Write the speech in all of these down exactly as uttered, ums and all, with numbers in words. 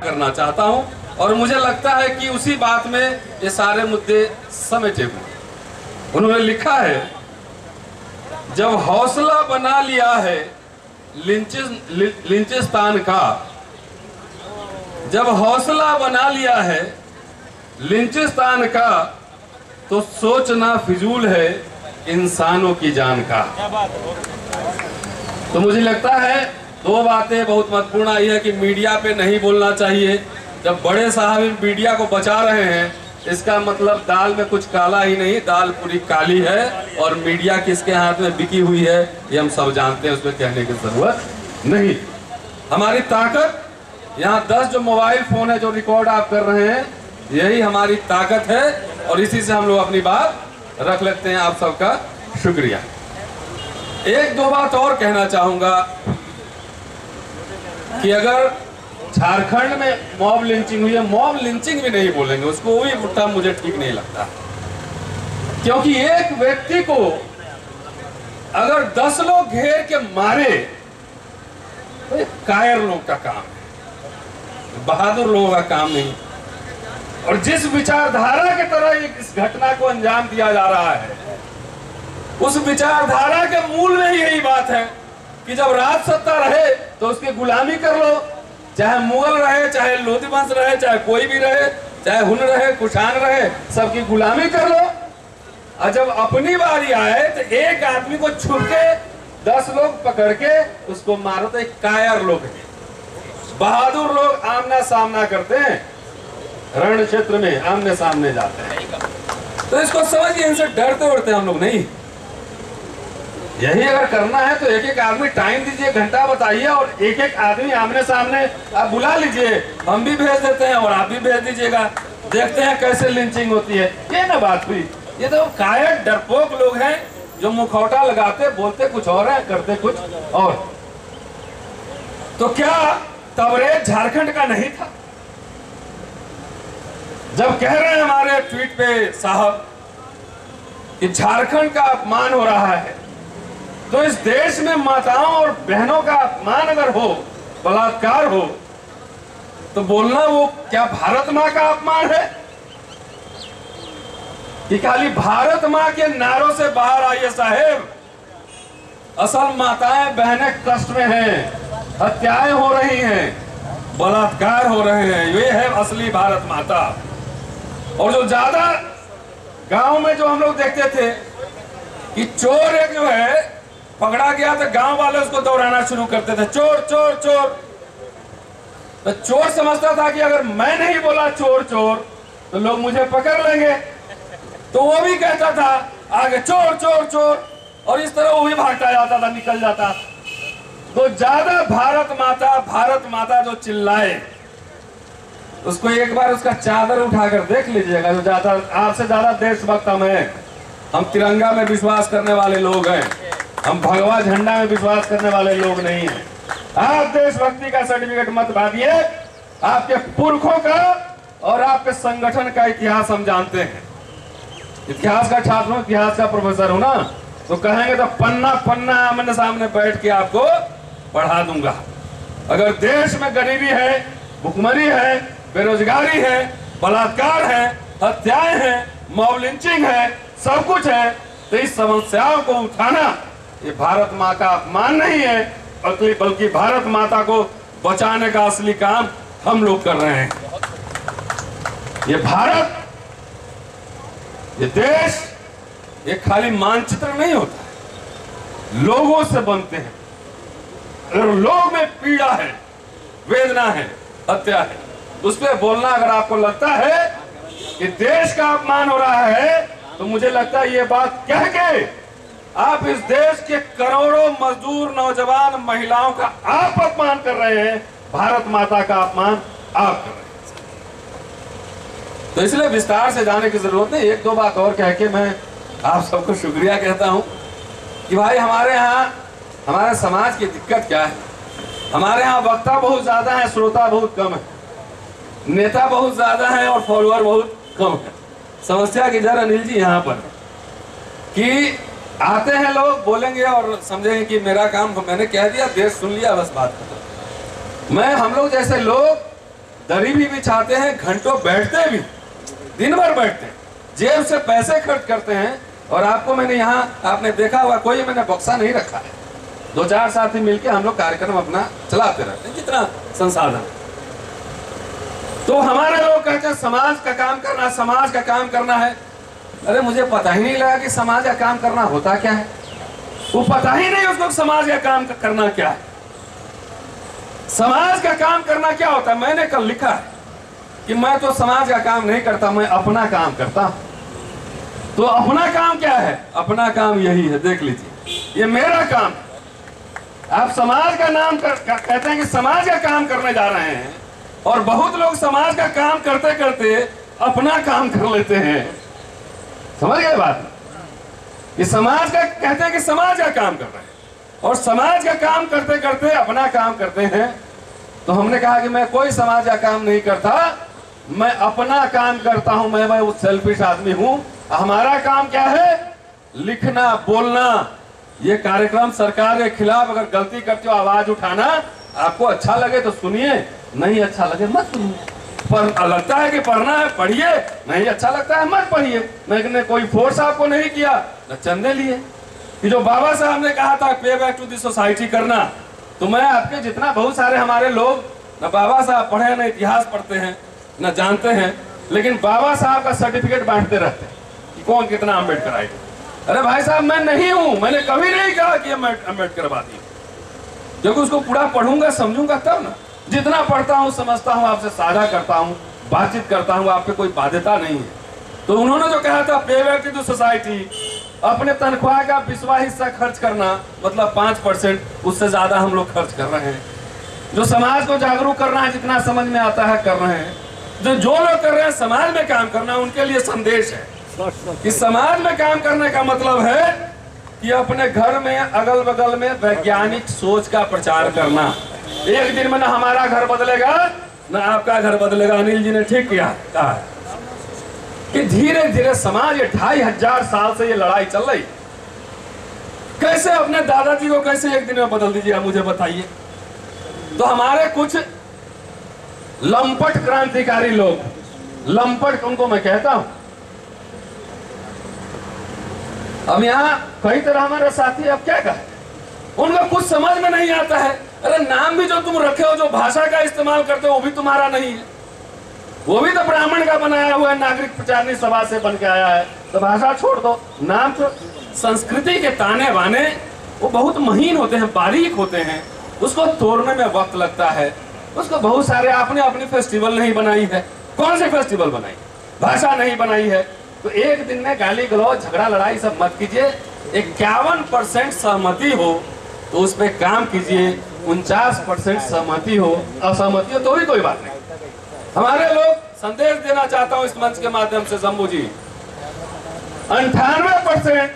करना चाहता हूं और मुझे लगता है कि उसी बात में ये सारे मुद्दे समेटे हुए। उन्होंने लिखा है, जब हौसला बना लिया है लिंचिस्तान का, जब हौसला बना लिया है लिंचिस्तान का, तो सोचना फिजूल है इंसानों की जान का। तो मुझे लगता है दो बातें बहुत महत्वपूर्ण आई है कि मीडिया पे नहीं बोलना चाहिए। जब बड़े साहब मीडिया को बचा रहे हैं, इसका मतलब दाल में कुछ काला ही नहीं, दाल पूरी काली है और मीडिया किसके हाथ में बिकी हुई है ये हम सब जानते हैं, उसमें कहने की जरूरत नहीं। हमारी ताकत यहाँ दस जो मोबाइल फोन है जो रिकॉर्ड आप कर रहे हैं, यही हमारी ताकत है और इसी से हम लोग अपनी बात रख लेते हैं। आप सबका शुक्रिया। एक दो बात और कहना चाहूंगा कि अगर झारखंड में मॉब लिंचिंग हुई है, मॉब लिंचिंग भी नहीं बोलेंगे उसको, वो भी मुट्ठा मुझे ठीक नहीं लगता, क्योंकि एक व्यक्ति को अगर दस लोग घेर के मारे तो ये कायर लोग का काम है, बहादुर लोगों का काम नहीं। और जिस विचारधारा की तरह इस घटना को अंजाम दिया जा रहा है, उस विचारधारा के मूल में यही बात है कि जब राज सत्ता रहे तो उसकी गुलामी कर लो, चाहे मुगल रहे, चाहे लोधी वंश रहे, चाहे कोई भी रहे, चाहे हुन रहे, कुशान रहे, सबकी गुलामी कर लो। और जब अपनी बारी आए तो एक आदमी को छुप के दस लोग पकड़ के उसको मारो, तो एक कायर लोग हैं। बहादुर लोग आमना सामना करते हैं, रण क्षेत्र में आमने सामने जाते हैं। तो इसको समझिए, इनसे डरते उड़ते हम लोग नहीं। यही अगर करना है तो एक एक आदमी टाइम दीजिए, घंटा बताइए और एक एक आदमी आमने सामने आप बुला लीजिए, हम भी भेज देते हैं और आप भी भेज दीजिएगा, देखते हैं कैसे लिंचिंग होती है। ये ना बात हुई। ये तो कायर डरपोक लोग हैं जो मुखौटा लगाते, बोलते कुछ और है, करते कुछ और। तो क्या तबरेज झारखंड का नहीं था? जब कह रहे हैं हमारे ट्वीट पे साहब कि झारखंड का अपमान हो रहा है, तो इस देश में माताओं और बहनों का अपमान अगर हो, बलात्कार हो, तो बोलना वो क्या भारत माँ का अपमान है? कि खाली भारत माँ के नारों से बाहर आइए साहेब, असल माताएं बहनें कष्ट में हैं, हत्याएं हो रही हैं, बलात्कार हो रहे हैं, ये है असली भारत माता। और जो ज्यादा गांव में जो हम लोग देखते थे कि चोर एक जो है पकड़ा गया तो गांव वाले उसको दौड़ाना शुरू करते थे, चोर चोर चोर। तो चोर समझता था कि अगर मैं नहीं बोला चोर चोर तो लोग मुझे पकड़ लेंगे, तो वो भी कहता था आगे चोर चोर चोर, और इस तरह वो भी भागता जाता था, निकल जाता। तो ज्यादा भारत माता भारत माता जो चिल्लाए, उसको एक बार उसका चादर उठाकर देख लीजिएगा। जो ज्यादा आपसे ज्यादा देशभक्त हम हैं, हम तिरंगा में विश्वास करने वाले लोग हैं, हम भगवा झंडा में विश्वास करने वाले लोग नहीं हैं। आप देशभक्ति का सर्टिफिकेट मत बांधिए, आपके पुरखों का और आपके संगठन का इतिहास हम जानते हैं। इतिहास का छात्र हूं, इतिहास का प्रोफेसर हूं ना, तो कहेंगे तो पन्ना पन्ना आमने सामने बैठ के आपको पढ़ा दूंगा। अगर देश में गरीबी है, भुखमरी है, बेरोजगारी है, बलात्कार है, हत्याएं हैं, मॉब लिंचिंग है, सब कुछ है, तो इस समस्याओं को उठाना ये भारत माँ का अपमान नहीं है, बल्कि भारत माता को बचाने का असली काम हम लोग कर रहे हैं। ये भारत, ये देश, ये खाली मानचित्र नहीं होता, लोगों से बनते हैं। अगर लोग में पीड़ा है, वेदना है, हत्या है, उस पर बोलना अगर आपको लगता है कि देश का अपमान हो रहा है, तो मुझे लगता है ये बात कह के आप इस देश के करोड़ों मजदूर, नौजवान, महिलाओं का आप अपमान कर रहे हैं, भारत माता का अपमान आप कर रहे हैं। तो इसलिए विस्तार से जाने की जरूरत नहीं। एक दो बात और कह के मैं आप सबको शुक्रिया कहता हूं कि भाई हमारे यहाँ, हमारे समाज की दिक्कत क्या है। हमारे यहाँ वक्ता बहुत ज्यादा है, श्रोता बहुत कम है, नेता बहुत ज्यादा है और फॉलोअर बहुत कम है। समस्या की जड़ अनिल जी यहाँ पर कि आते हैं लोग, बोलेंगे और समझेंगे कि मेरा काम मैंने कह दिया, देश सुन लिया, बस बात खत्म। मैं हम लोग जैसे लोग दरी भी बिछाते हैं, घंटों बैठते भी, दिन भर बैठते हैं, जेब से पैसे खर्च करते हैं। और आपको मैंने यहाँ आपने देखा हुआ कोई मैंने बक्सा नहीं रखा है, दो चार साथी मिलके हम लोग कार्यक्रम अपना चलाते रहते हैं, जितना संसाधन। तो हमारे लोग कहते हैं समाज का काम करना, समाज का काम करना है। अरे मुझे पता ही नहीं लगा कि समाज का काम करना होता क्या है, वो पता ही नहीं उसको समाज का काम करना क्या है, समाज का काम करना क्या होता है। मैंने कल लिखा है कि मैं तो समाज का काम नहीं करता, मैं अपना काम करता हूं। तो अपना काम क्या है? अपना काम यही है, देख लीजिए, ये मेरा काम। आप समाज का नाम कर, कहते हैं कि समाज का काम करने जा रहे हैं, और बहुत लोग समाज का काम करते करते अपना काम कर लेते हैं। समझ गए बात? कि समाज का कहते हैं कि समाज का काम कर रहे हैं, और समाज का काम करते करते अपना काम करते हैं। तो हमने कहा कि मैं कोई समाज का काम नहीं करता, मैं अपना काम करता हूं, मैं वो सेल्फिश आदमी हूं। हमारा काम क्या है? लिखना, बोलना। ये कार्यक्रम सरकार के खिलाफ अगर गलती करते हो आवाज उठाना, आपको अच्छा लगे तो सुनिए, नहीं अच्छा लगे मत सुनिए। पर लगता है कि पढ़ना है पढ़िए, नहीं अच्छा लगता है मत पढ़िए। मैंने कोई फोर्स आपको नहीं किया, न चंदे लिए। कि जो बाबा साहब ने कहा था पे बैक टू दी सोसाइटी करना, तो मैं आपके जितना बहुत सारे हमारे लोग न बाबा साहब पढ़े, न इतिहास पढ़ते हैं, न जानते हैं, लेकिन बाबा साहब का सर्टिफिकेट बांटते रहते हैं कि कौन कितना अम्बेडकर आई। अरे भाई साहब, मैं नहीं हूं, मैंने कभी नहीं कहा कि अम्बेडकरवादी हूं। क्योंकि उसको पूरा पढ़ूंगा समझूंगा तब ना। जितना पढ़ता हूं समझता हूं, आपसे साझा करता हूं, बातचीत करता हूं, आप पे कोई बाध्यता नहीं है। तो उन्होंने जो कहा था पे बैक टू सोसाइटी, अपने तनख्वाह का बीसवा हिस्सा खर्च करना, मतलब पांच परसेंट, उससे ज्यादा हम लोग खर्च कर रहे हैं। जो समाज को जागरूक करना है, जितना समझ में आता है कर रहे हैं। जो जो लोग कर रहे हैं समाज में काम करना, उनके लिए संदेश है कि समाज में काम करने का मतलब है कि अपने घर में अगल बगल में वैज्ञानिक सोच का प्रचार करना। एक दिन में ना हमारा घर बदलेगा ना आपका घर बदलेगा। अनिल जी ने ठीक किया कहा कि धीरे धीरे समाज, ये ढाई हजार साल से ये लड़ाई चल रही, कैसे अपने दादाजी को कैसे एक दिन में बदल दीजिएगा, मुझे बताइए। तो हमारे कुछ लंपट क्रांतिकारी लोग, लंपट उनको मैं कहता हूं, अब यहाँ कई तरह हमारे साथी, अब क्या कहें, उनको कुछ समझ में नहीं आता है। अरे नाम भी जो तुम रखे हो, जो भाषा का इस्तेमाल करते हो, वो भी तुम्हारा नहीं है, वो भी तो ब्राह्मण का बनाया हुआ है, नागरिक प्रचारणी सभा से बन के आया है। तो भाषा छोड़ दो, नाम छोड़। संस्कृति के ताने बाने वो बहुत महीन होते हैं, बारीक होते हैं, उसको तोड़ने में वक्त लगता है। उसको बहुत सारे, आपने अपनी फेस्टिवल नहीं बनाई है, कौन सी फेस्टिवल बनाई, भाषा नहीं बनाई है। तो एक दिन में गाली गलौज, झगड़ा लड़ाई सब मत कीजिए। इक्यावन परसेंट सहमति हो तो उस पर काम कीजिए, उनचास परसेंट सहमति हो, असहमति हो तो भी कोई बात नहीं। हमारे लोग संदेश देना चाहता हूं इस मंच के माध्यम से, शंभू जी, अंठानवे परसेंट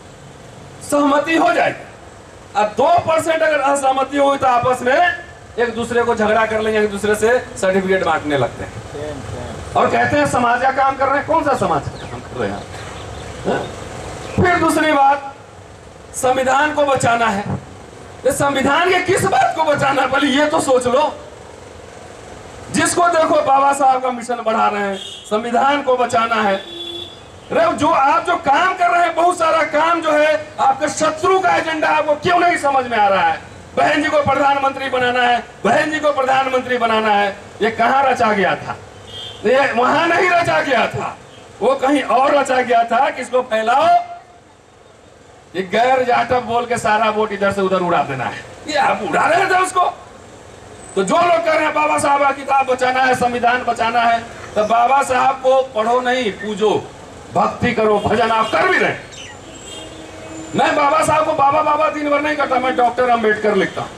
सहमति हो जाएगी, अब दो परसेंट अगर असहमति हुई तो आपस में एक दूसरे को झगड़ा कर लेंगे, एक दूसरे से सर्टिफिकेट बांटने लगते हैं और कहते हैं समाज का काम कर रहे हैं। कौन सा समाज का काम कर रहे हैं? फिर दूसरी बात, संविधान को बचाना है। ये संविधान के किस बात को बचाना, पहले ये तो सोच लो। जिसको देखो बाबा साहब का मिशन बढ़ा रहे हैं, संविधान को बचाना है। जो आप जो काम कर रहे हैं, बहुत सारा काम जो है आपके शत्रु का एजेंडा, आपको क्यों नहीं समझ में आ रहा है? बहन जी को प्रधानमंत्री बनाना है, बहन जी को प्रधानमंत्री बनाना है, ये कहाँ रचा गया था? ये वहां नहीं रचा गया था, वो कहीं और रचा गया था। किसको फैलाओ, ये गैर जाटव बोल के सारा वोट इधर से उधर उड़ा देना है, ये आप उड़ा रहे थे उसको। तो जो लोग कह रहे हैं बाबा साहब का किताब बचाना है, संविधान बचाना है, तो बाबा साहब को पढ़ो नहीं, पूजो, भक्ति करो, भजन आप कर भी रहे। मैं बाबा साहब को बाबा बाबा दिन भर नहीं करता, मैं डॉक्टर अंबेडकर लिखता हूं।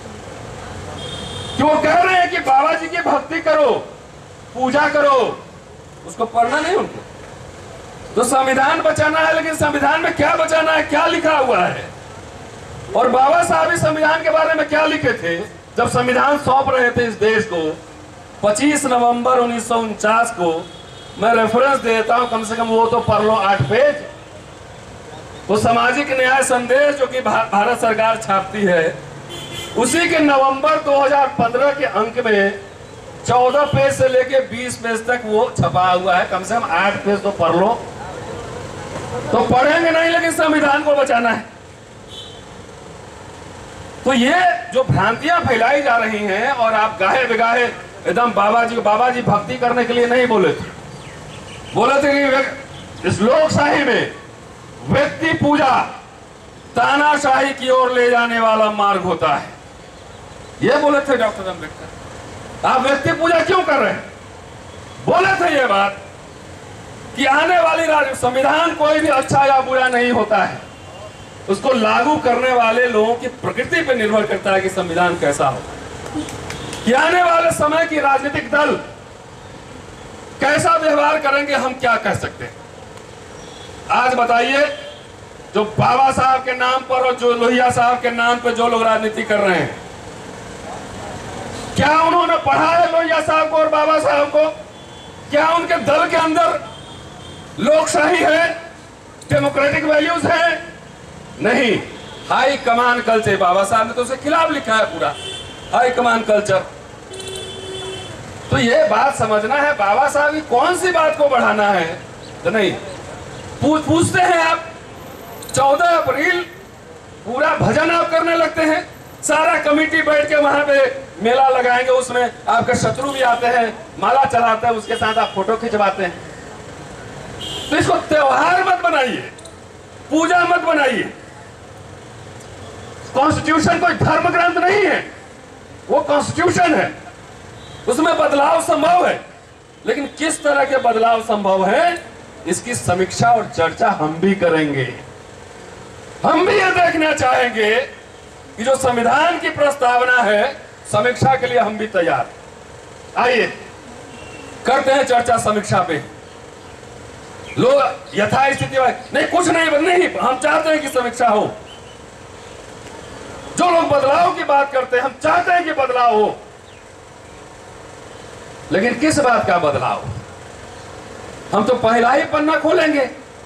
क्यों कह रहे हैं कि बाबा जी की भक्ति करो, पूजा करो, उसको पढ़ना नहीं उनको। तो संविधान बचाना है, लेकिन संविधान में क्या बचाना है, क्या लिखा हुआ है? और बाबा साहब इस संविधान के बारे में क्या लिखे थे जब संविधान सौंप रहे थे इस देश को? पच्चीस नवंबर उन्नीस सौ उनचास को मैं रेफरेंस देता हूं, कम से कम वो तो पढ़ लो, आठ पेज। वो सामाजिक न्याय संदेश जो कि भारत सरकार छापती है, उसी के नवंबर दो हज़ार पंद्रह के अंक में चौदह पेज से लेके बीस पेज तक वो छपा हुआ है, कम से कम आठ पेज तो पढ़ लो। तो पढ़ेंगे नहीं, लेकिन संविधान को बचाना है। तो ये जो भ्रांतियां फैलाई जा रही हैं, और आप गाहे बिगाहे एकदम बाबा जी बाबा जी भक्ति करने के लिए नहीं बोले थे, बोले थे कि इस लोकशाही में व्यक्ति पूजा तानाशाही की ओर ले जाने वाला मार्ग होता है, ये बोले थे डॉक्टर अम्बेडकर। आप व्यक्ति पूजा क्यों कर रहे हैं? बोले थे ये बात कि आने वाली राज्य संविधान कोई भी अच्छा या बुरा नहीं होता है, उसको लागू करने वाले लोगों की प्रकृति पर निर्भर करता है कि संविधान कैसा हो, कि आने वाले समय की राजनीतिक दल कैसा व्यवहार करेंगे, हम क्या कह सकते हैं। आज बताइए, जो बाबा साहब के नाम पर और जो लोहिया साहब के नाम पर जो लोग राजनीति कर रहे हैं, क्या उन्होंने पढ़ा है लोहिया साहब को और बाबा साहब को? क्या उनके दल के अंदर लोकशाही है, डेमोक्रेटिक वैल्यूज है? नहीं। हाई कमान कल्चर, बाबा साहब ने तो उसके खिलाफ लिखा है पूरा, हाई कमान कल्चर। तो ये बात समझना है, बाबा साहब की कौन सी बात को बढ़ाना है तो नहीं। पूछ पूछते हैं आप, चौदह अप्रैल पूरा भजन आप करने लगते हैं, सारा कमेटी बैठ के वहां पे मेला लगाएंगे, उसमें आपके शत्रु भी आते हैं, माला चलाते हैं, उसके साथ आप फोटो खिंचवाते हैं। तो इसको त्योहार मत बनाइए, पूजा मत बनाइए। कॉन्स्टिट्यूशन कोई धर्म ग्रंथ नहीं है, वो कॉन्स्टिट्यूशन है, उसमें बदलाव संभव है, लेकिन किस तरह के बदलाव संभव है इसकी समीक्षा और चर्चा हम भी करेंगे। हम भी ये देखना चाहेंगे कि जो संविधान की प्रस्तावना है, समीक्षा के लिए हम भी तैयार। आइए करते हैं चर्चा समीक्षा पे। लोग यथास्थिति नहीं, कुछ नहीं नहीं, हम चाहते हैं कि समीक्षा हो। जो लोग बदलाव की बात करते हैं, हम चाहते हैं कि बदलाव हो, लेकिन किस बात का बदलाव? हम तो पहला ही पन्ना खोलेंगे,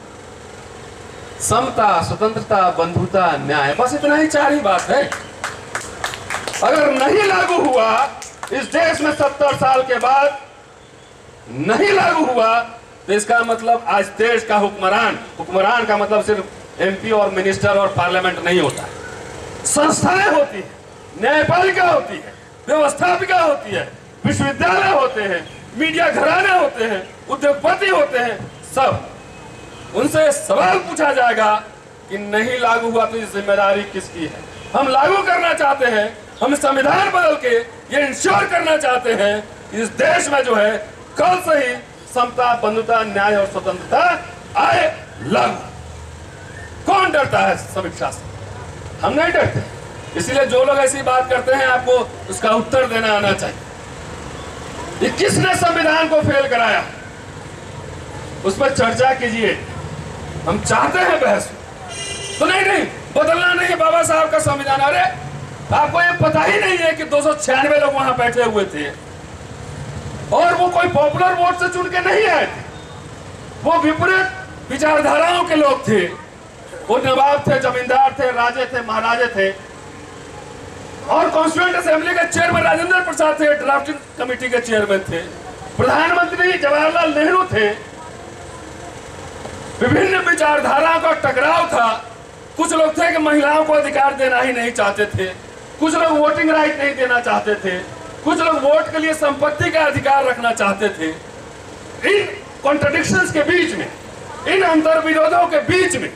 समता, स्वतंत्रता, बंधुता, न्याय, बस इतना ही, चार ही बात है। अगर नहीं लागू हुआ इस देश में सत्तर साल के बाद, नहीं लागू हुआ, तो इसका मतलब आज देश का हुक्मरान, हुक्मरान का मतलब सिर्फ एमपी और मिनिस्टर और पार्लियामेंट नहीं होता है, संस्थाएं होती है, न्यायपालिका होती है, व्यवस्थापिका होती है, विश्वविद्यालय होते हैं, मीडिया घराने होते हैं, उद्योगपति होते हैं, सब। उनसे सवाल पूछा जाएगा कि नहीं लागू हुआ तो इस जिम्मेदारी किसकी है? हम लागू करना चाहते हैं, हम संविधान बदल के ये इंश्योर करना चाहते हैं कि इस देश में जो है कल से ही समता, बंधुता, न्याय और स्वतंत्रता आए लागू। कौन डरता है समीक्षा से? हम नहीं डरते। इसलिए जो लोग ऐसी बात करते हैं, आपको उसका उत्तर देना आना चाहिए। ये किसने संविधान को फेल कराया, उस पर चर्चा कीजिए। हम चाहते हैं बहस, तो नहीं नहीं बदलना नहीं है बाबा साहब का संविधान। अरे आपको ये पता ही नहीं है कि दो सौ छियानवे लोग वहां बैठे हुए थे, और वो कोई पॉपुलर वोट से चुन के नहीं आए थे, वो विपरीत विचारधाराओं के लोग थे। वो नवाब थे, जमींदार थे, राजे थे, महाराजे थे, और कॉन्स्टिट्यूएंट असेंबली के चेयरमैन राजेंद्र प्रसाद थे, ड्राफ्टिंग कमेटी के चेयरमैन थे, प्रधानमंत्री जवाहरलाल नेहरू थे। विभिन्न विचारधाराओं का टकराव था। कुछ लोग थे कि महिलाओं को अधिकार देना ही नहीं चाहते थे, कुछ लोग वोटिंग राइट नहीं देना चाहते थे, कुछ लोग वोट के लिए संपत्ति का अधिकार रखना चाहते थे। इन कॉन्ट्रडिक्शंस के बीच में, इन अंतर विरोधों के बीच में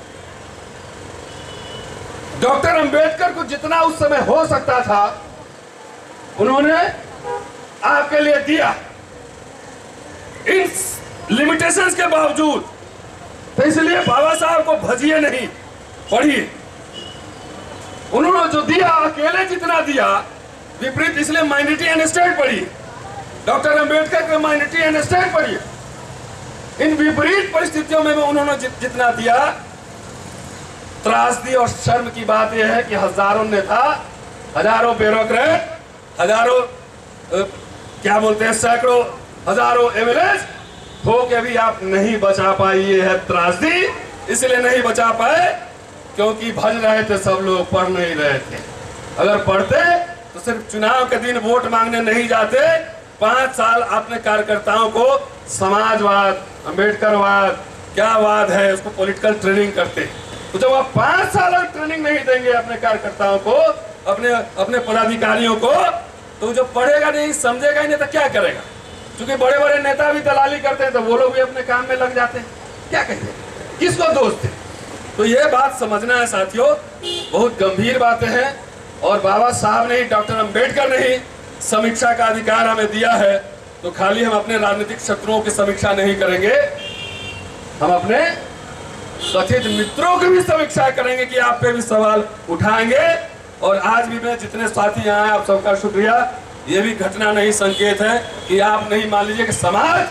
डॉक्टर अंबेडकर को जितना उस समय हो सकता था उन्होंने आपके लिए दिया। इन लिमिटेशंस के बावजूद, तो इसलिए बाबा साहब को भजिए नहीं, पढ़िए। उन्होंने जो दिया, अकेले जितना दिया, विपरीत, इसलिए माइनॉरिटी एंड स्टेट पढ़िए, डॉक्टर अंबेडकर के माइनॉरिटी एंड स्टेट पढ़िए। इन विपरीत परिस्थितियों में उन्होंने जित, जितना दिया, त्रासदी और शर्म की बात यह है कि हजारों नेता, हजारों ब्यूरोक्रेट, हजारों क्या बोलते हैं, सैकड़ों, हजारों एमएलए हो के भी आप नहीं बचा पाई। ये है त्रासदी। इसलिए नहीं बचा पाए क्योंकि भज रहे थे सब लोग, पढ़ नहीं रहे थे। अगर पढ़ते तो सिर्फ चुनाव के दिन वोट मांगने नहीं जाते, पांच साल अपने कार्यकर्ताओं को समाजवाद, अंबेडकरवाद, क्या वाद है उसको पॉलिटिकल ट्रेनिंग करते। तो जब आप पांच साल ट्रेनिंग नहीं देंगे अपने कार्यकर्ताओं को, अपने अपने पदाधिकारियों को, तो जो पढ़ेगा नहीं, समझेगा ही नहीं, तो क्या करेगा? क्योंकि बड़े बड़े नेता भी दलाली करते हैं तो वो लोग भी अपने काम में लग जाते हैं। क्या कहेंगे, किसको दोष थे? तो ये बात समझना है साथियों, बहुत गंभीर बातें हैं। और बाबा साहब ने ही, डॉक्टर अंबेडकर ने ही समीक्षा का अधिकार हमें दिया है। तो खाली हम अपने राजनीतिक शत्रुओं की समीक्षा नहीं करेंगे, हम अपने कथित मित्रों की भी समीक्षा करेंगे कि आप पे भी सवाल उठाएंगे। और आज भी मैं जितने साथी यहाँ हैं, आप सबका शुक्रिया। ये भी घटना नहीं, संकेत है कि आप नहीं मान लीजिए कि समाज,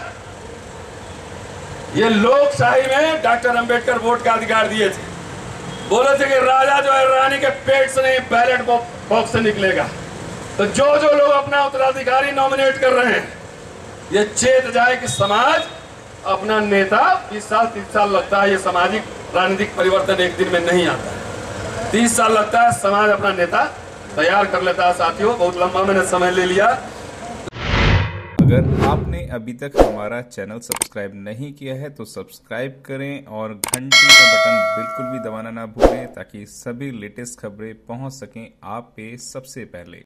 ये लोकशाही में डॉक्टर अंबेडकर वोट का अधिकार दिए थे। बोले थे कि राजा जो है रानी के पेट से नहीं, बैलेट बॉक्स से निकलेगा। तो जो जो लोग अपना उत्तराधिकारी नॉमिनेट कर रहे हैं, ये चेत जाए कि समाज अपना नेता, बीस साल तीस साल लगता है, ये सामाजिक राजनीतिक परिवर्तन एक दिन में नहीं आता है। तीस साल लगता है समाज अपना नेता तैयार कर लेता है। साथियों, बहुत लंबा मैंने समय ले लिया। अगर आपने अभी तक हमारा चैनल सब्सक्राइब नहीं किया है तो सब्सक्राइब करें और घंटी का बटन बिल्कुल भी दबाना ना भूलें, ताकि सभी लेटेस्ट खबरें पहुंच सकें आप पे सबसे पहले।